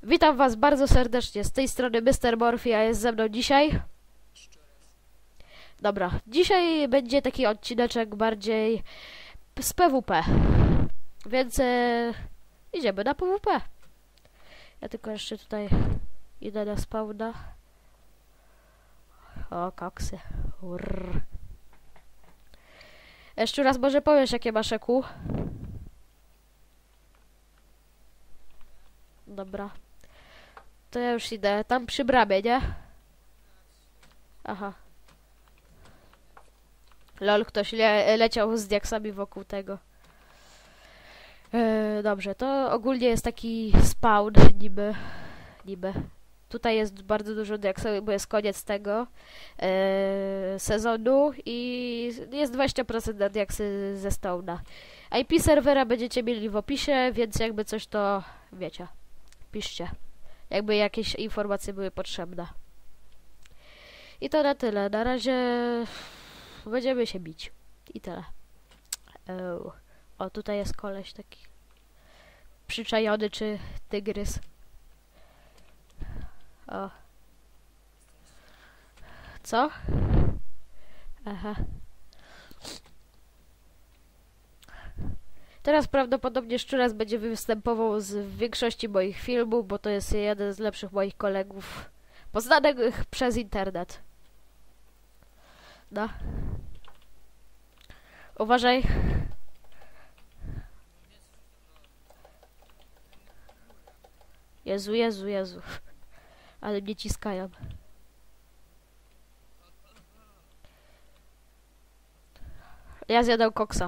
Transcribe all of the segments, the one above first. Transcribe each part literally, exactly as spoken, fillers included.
Witam was bardzo serdecznie, z tej strony mister Morphy, a jest ze mną dzisiaj... Dobra, dzisiaj będzie taki odcineczek bardziej z P W P, więc e, idziemy na P W P. Ja tylko jeszcze tutaj idę na spawna. O, koksy. Urr. Jeszcze raz może powiesz, jakie masz E Q? Dobra. To ja już idę. Tam przy bramie, nie? Aha. Lol, ktoś le leciał z diaksami wokół tego. E, dobrze, to ogólnie jest taki spawn, niby. Niby. Tutaj jest bardzo dużo diaksów, bo jest koniec tego e, sezonu i jest dwadzieścia procent na diaksy ze Stone'a. I P serwera będziecie mieli w opisie, więc jakby coś to wiecie. Piszcie. Jakby jakieś informacje były potrzebne. I to na tyle. Na razie będziemy się bić. I tyle. Oh. O, tutaj jest koleś taki przyczajony, czy tygrys. O. Co? Aha. Teraz prawdopodobnie Szczuras będzie występował z w większości moich filmów, bo to jest jeden z lepszych moich kolegów poznanych przez internet. No. Uważaj. Jezu, Jezu, Jezu. Ale mnie ciskają. Ja zjadam koksa.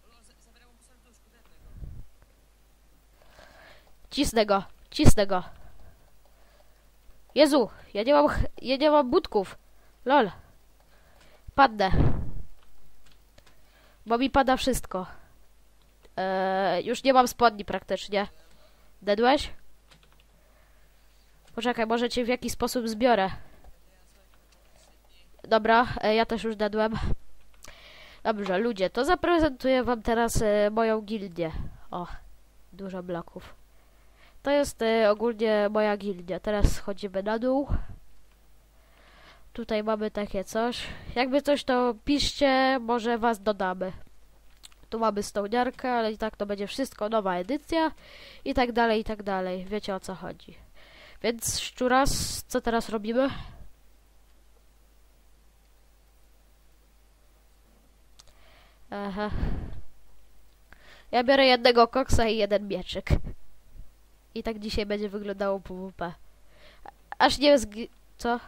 Cisnę go, cisnę go. Jezu, ja nie mam, ja nie mam budków. Lol. Padnę. Bo mi pada wszystko. Eee, już nie mam spodni praktycznie. Dedłeś? Poczekaj, może cię w jakiś sposób zbiorę. Dobra, e, ja też już dedłem. Dobrze, ludzie, to zaprezentuję wam teraz e, moją gildię. O, dużo bloków. To jest e, ogólnie moja gildia. Teraz schodzimy na dół. Tutaj mamy takie coś. Jakby coś, to piszcie, może was dodamy. Tu mamy stołniarkę, ale i tak to będzie wszystko. Nowa edycja. I tak dalej, i tak dalej. Wiecie, o co chodzi. Więc Szczuras, co teraz robimy? Aha. Ja biorę jednego koksa i jeden mieczyk. I tak dzisiaj będzie wyglądało P W P. Aż nie zgi... Co?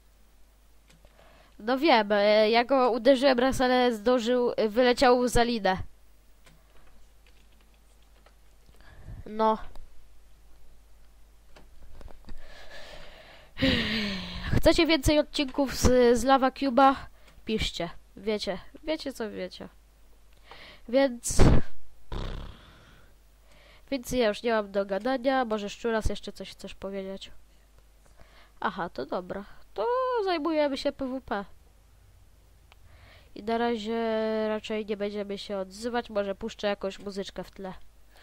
No wiem, ja go uderzyłem raz, ale zdążył, wyleciał za linę. No. Chcecie więcej odcinków z, z Lava Cube'a? Piszcie. Wiecie. Wiecie co wiecie. Więc... Więc ja już nie mam do gadania. Może Szczuras jeszcze coś chcesz powiedzieć? Aha, to dobra. To zajmujemy się P W P. I na razie raczej nie będziemy się odzywać. Może puszczę jakąś muzyczkę w tle.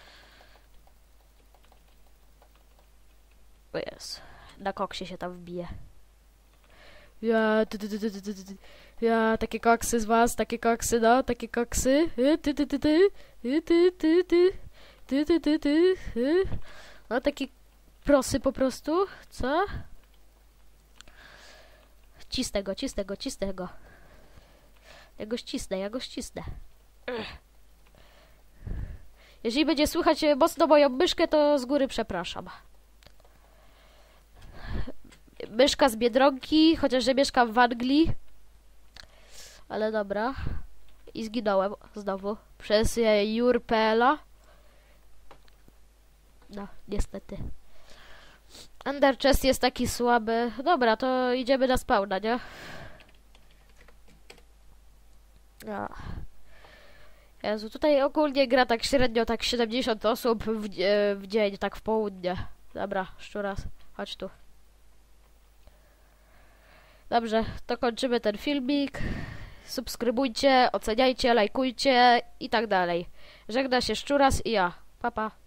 O jest. Na koksie się tam wbije. Ja, ty, ty, ty, ty, ty, ty, ty. Ja, takie koksy z was, takie koksy, no, takie koksy. Ty, ty, ty, ty, ty, ty, ty, ty, ty, ty, ty, ty, ty. No, takie prosy po prostu, co? Cisnę go, cisnę go, cisnę go. Ja go ścisnę, ja go ścisnę. Jeżeli będzie słychać mocno moją myszkę, to z góry przepraszam. Myszka z Biedronki, chociaż że mieszkam w Anglii. Ale dobra. I zginąłem znowu przez Jurpela. No, niestety. Ender chest jest taki słaby. Dobra, to idziemy na spawna, nie? No. Jezu, tutaj ogólnie gra tak średnio, tak siedemdziesiąt osób w, w dzień, tak w południe. Dobra, Szczuras, chodź tu. Dobrze, to kończymy ten filmik. Subskrybujcie, oceniajcie, lajkujcie i tak dalej. Żegna się Szczuras i ja. Pa, pa.